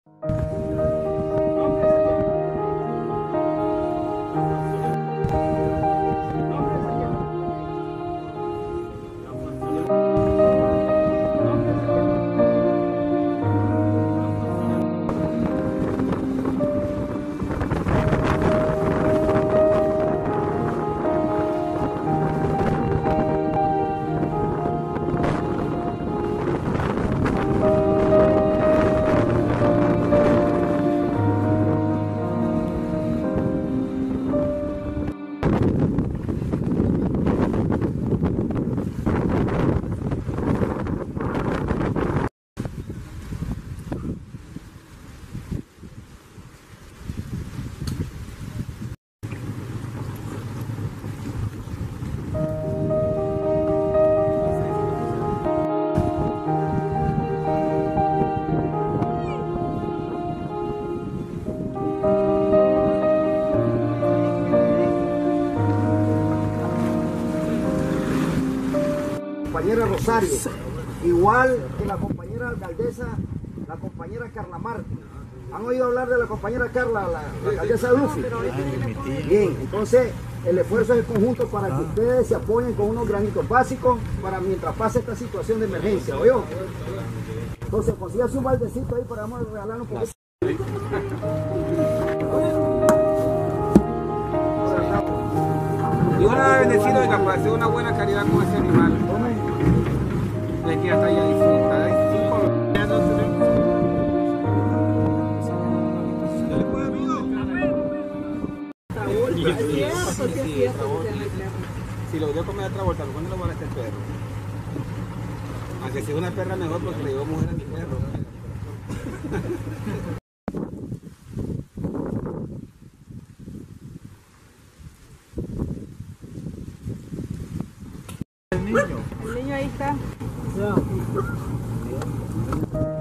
Compañera Rosario, igual que la compañera alcaldesa, la compañera Carla Martín. ¿Han oído hablar de la compañera Carla, la alcaldesa de Luffy? Bien, entonces el esfuerzo es conjunto para que ustedes se apoyen con unos granitos básicos para mientras pase esta situación de emergencia, ¿oyó? Entonces consiga su baldecito ahí para vamos a regalar un poquito. Y una bendecido de para hacer una buena caridad con ese animal. De que hasta allá disfruta. Si lo dio a comer otra vuelta, ¿cuándo lo va a este perro? Aunque sea una perra mejor porque le dio mujer a mi perro. El niño ahí está.